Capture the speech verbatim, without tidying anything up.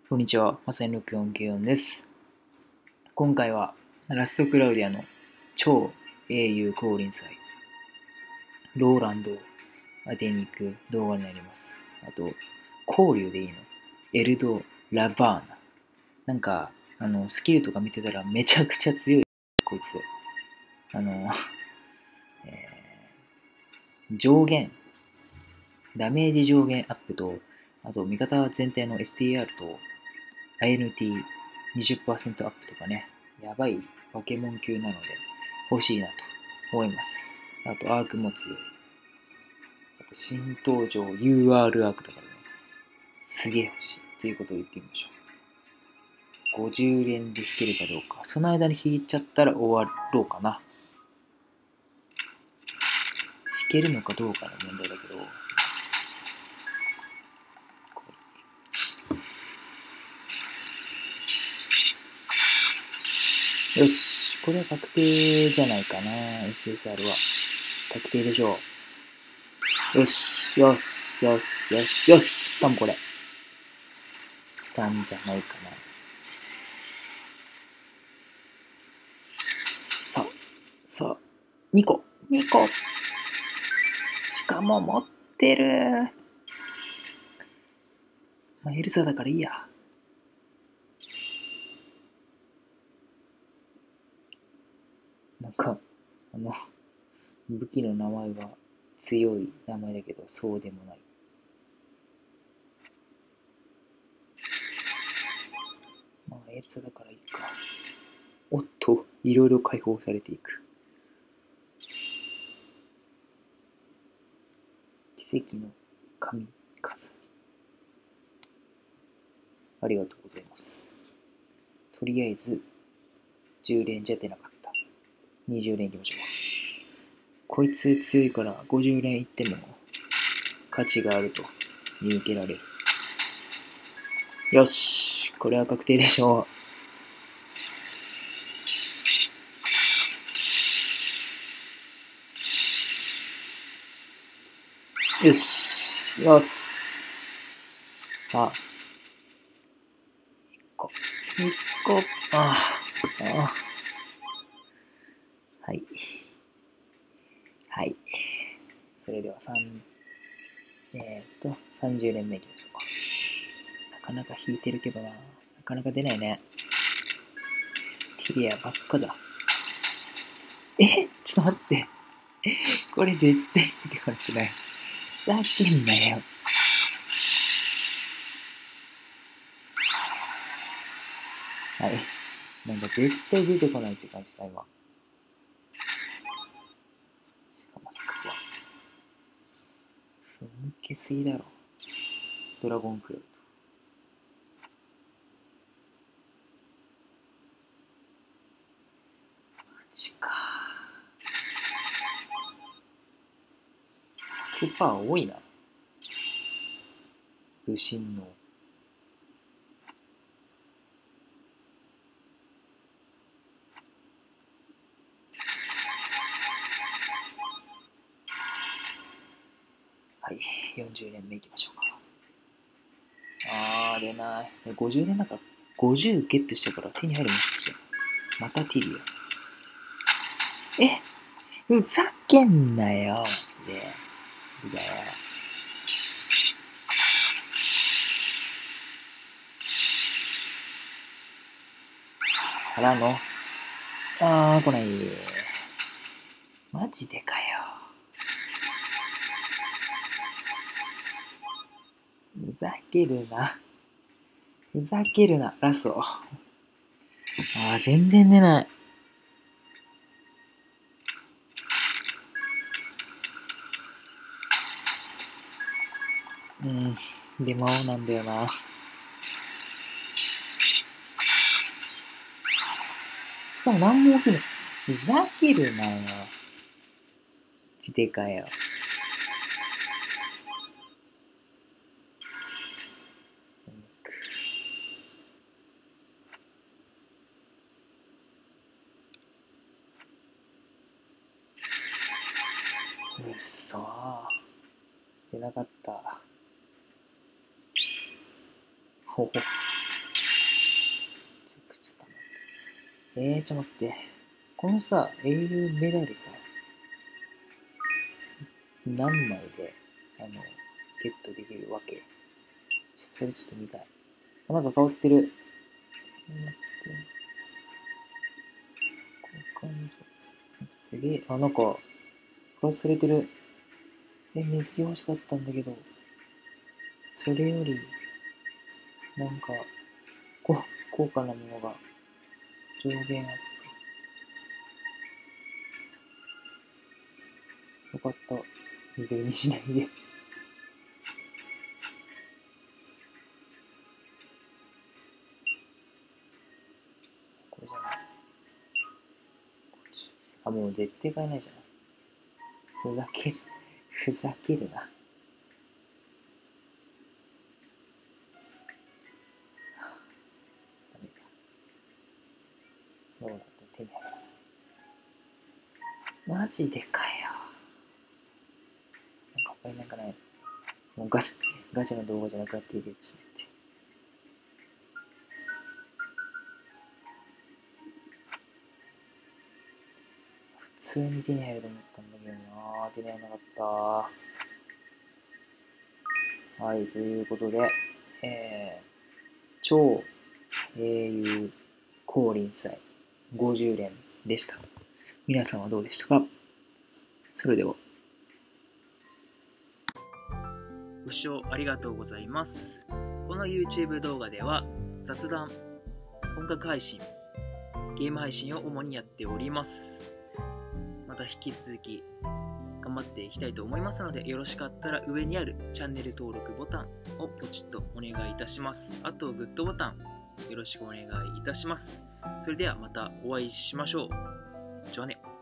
こんにちは、まさにろくよんきゅうよんです。今回はラストクラウディアの超英雄降臨祭、ローランドを当てに行く動画になります。あと、交流でいいのエルド・ラバーナ。なんか、あの、スキルとか見てたらめちゃくちゃ強い、こいつ。あの、えー上限、ダメージ上限アップと、あと味方全体の エスティーアール と アイエヌティーにじゅっパーセント アップとかね、やばいバケモン級なので欲しいなと思います。あとアークも強い。あと新登場 ユーアール アークとかでね、すげえ欲しいということを言ってみましょう。ごじゅう連で引けるかどうか。その間に引いちゃったら終わろうかな。引けるのかどうかの問題だけど、よし、これは確定じゃないかな、エスエスアール は。確定でしょう。よし、よし、よし、よし、よし、しかもこれ。来たんじゃないかな。さあ、さあ、にこ、にこ。しかも持ってる。まあ、エルサだからいいや。なんか、あの、武器の名前は強い名前だけど、そうでもない。まあ、エルサだからいいか。おっと、いろいろ解放されていく。奇跡の神飾り。ありがとうございます。とりあえず、じゅう連じゃ出なかった。にじゅう連いきましょう。こいつ強いからごじゅう連いっても価値があると見受けられる。よし、これは確定でしょう。よし、よし。さあ、いっこ、いっこ、ああ、ああ。はい。はい。それではさん、えー、っと、さんじゅう連目いきましょうか。なかなか引いてるけどな。なかなか出ないね。ティリアばっかだ。えちょっと待って。これ絶対出てこなくない。ふざけんなよ。はい。なんか絶対出てこないって感じだ、今。しかも引くわ。ふんけすぎだろ。ドラゴンクラウド。マジか。ひゃくパーセント多いな。武神の。はい。よんじゅう連目いきましょうか。あー、出ない。ごじゅう連だから、ごじゅうゲットしたから手に入るもしかして。またティリア。えふざけんなよ、マジで。いだよ。からの。あー、来ない。マジでかよ。ふざけるな。ふざけるな、ラスト。あー、全然出ない。うん、で魔王なんだよな。しかも何も起きない。ふざけるなよ。ちでかよ。うっそー。出なかった。ほほ。 えー、ちょっと待って。このさ、英雄メダルさ、何枚で、あの、ゲットできるわけ？それちょっと見たい。あ、なんか変わってる。待って。交換所。すげえ。あ、なんか、プラスされてる。え、水着欲しかったんだけど、それより、なんか、こ高価なものが上限あって、よかった。水着にしないで。これじゃない。あ、もう絶対買えないじゃん。ふざける。ふざけるな。ダメか。どうだって手に入る。マジでかよ。なんか他になんかない。もうガチ、ガチの動画じゃなくなっているちょっと待って。普通に手に入ると思ったんだけどな。手に入らなかった。はい、ということで、えー、超英雄降臨祭ごじゅう連でした。皆さんはどうでしたか？それでは。ご視聴ありがとうございます。この YouTube 動画では雑談、音楽配信、ゲーム配信を主にやっております。また引き続き頑張っていきたいと思いますので、よろしかったら上にあるチャンネル登録ボタンをポチッとお願いいたします。あとグッドボタンよろしくお願いいたします。それではまたお会いしましょう。じゃあね。